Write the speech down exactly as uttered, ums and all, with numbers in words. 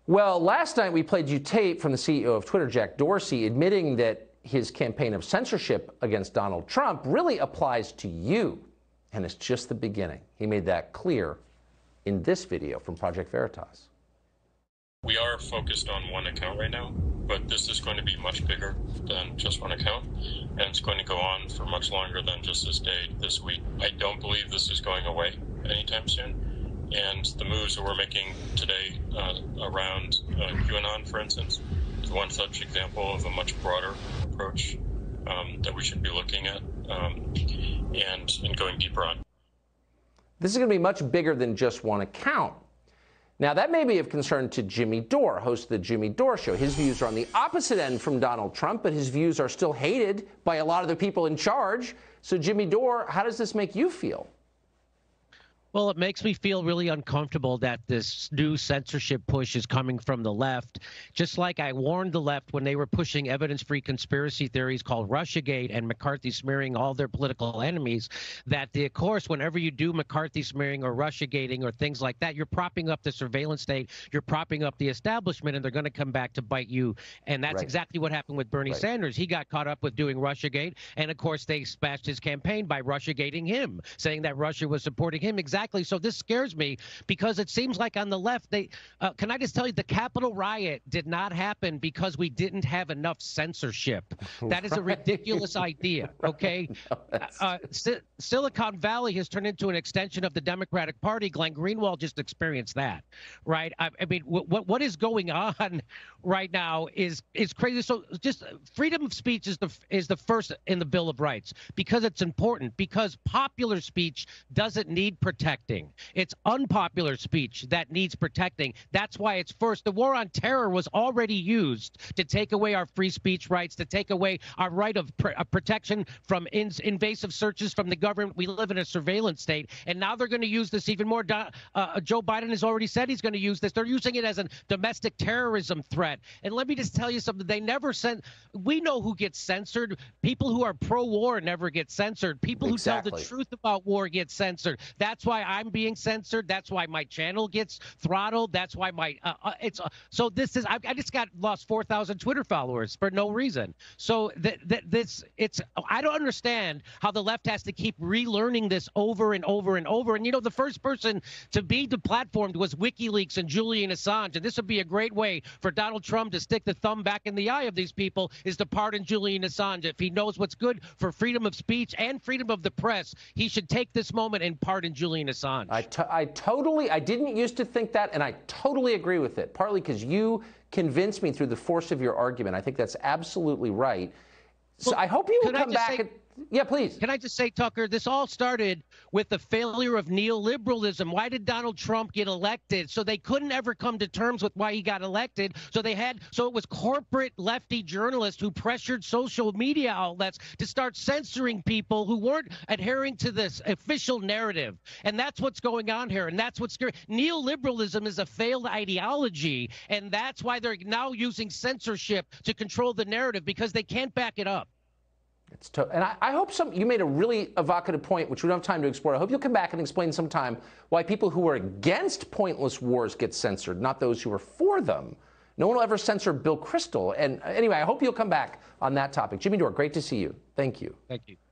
Well, last night we played you tape from the C E O of Twitter, Jack Dorsey, admitting that his campaign of censorship against Donald Trump really applies to you. And it's just the beginning. He made that clear in this video from Project Veritas. We are focused on one account right now, but this is going to be much bigger than just one account, and it's going to go on for much longer than just this day, this week. I don't believe this is going away anytime soon, and the moves that we're making today uh, around uh, QAnon, for instance, is one such example of a much broader approach um, that we should be looking at um, and, and going deeper on. This is going to be much bigger than just one account. Now, that may be of concern to Jimmy Dore, host of the Jimmy Dore Show. His views are on the opposite end from Donald Trump, but his views are still hated by a lot of the people in charge. So, Jimmy Dore, how does this make you feel? Well, it makes me feel really uncomfortable that this new censorship push is coming from the left. Just like I warned the left when they were pushing evidence-free conspiracy theories called Russiagate and McCarthy smearing all their political enemies, that, the, of course, whenever you do McCarthy smearing or Russiagating or things like that, you're propping up the surveillance state, you're propping up the establishment, and they're going to come back to bite you. And that's right. exactly what happened with Bernie right. Sanders. He got caught up with doing Russiagate, and, of course, they smashed his campaign by Russiagating him, saying that Russia was supporting him. Exactly. So this scares me because it seems like on the left, they uh, can I just tell you, the Capitol riot did not happen because we didn't have enough censorship. That is a ridiculous idea. OK, no, uh, Si- Silicon Valley has turned into an extension of the Democratic Party. Glenn Greenwald just experienced that. Right. I, I mean, what what is going on right now is is crazy. So just freedom of speech is the is the first in the Bill of Rights because it's important, because popular speech doesn't need protecting. It's unpopular speech that needs protecting. That's why it's first. The war on terror was already used to take away our free speech rights, to take away our right of pr- uh, protection from in- invasive searches from the government. We live in a surveillance state, and now they're going to use this even more. Do- uh, Joe Biden has already said he's going to use this. They're using it as a domestic terrorism threat. And let me just tell you something. They never sent. We know who gets censored. People who are pro-war never get censored. People who exactly. tell the truth about war get censored. That's why I'm being censored. That's why my channel gets throttled. That's why my uh, uh, it's uh, so this is I, I just got lost four thousand Twitter followers for no reason. So that th- this it's I don't understand how the left has to keep relearning this over and over and over. And you know, the first person to be deplatformed was WikiLeaks and Julian Assange. And this would be a great way for Donald Trump to stick the thumb back in the eye of these people, is to pardon Julian Assange. If he knows what's good for freedom of speech and freedom of the press, he should take this moment and pardon Julian Assange. I, to- I totally, I didn't used to think that, and I totally agree with it, partly because you convinced me through the force of your argument. I think that's absolutely right. So Well, I hope you will could I come just back say- and, yeah, please. Can I just say, Tucker, this all started with the failure of neoliberalism. Why did Donald Trump get elected? So they couldn't ever come to terms with why he got elected. So they had, so it was corporate lefty journalists who pressured social media outlets to start censoring people who weren't adhering to this official narrative. And that's what's going on here. And that's what's scary. Neoliberalism is a failed ideology. And that's why they're now using censorship to control the narrative, because they can't back it up. It's to- and I, I hope some, you made a really evocative point, which we don't have time to explore. I hope you'll come back and explain sometime why people who are against pointless wars get censored, not those who are for them. No one will ever censor Bill Kristol. And anyway, I hope you'll come back on that topic. Jimmy Dore, great to see you. Thank you. Thank you.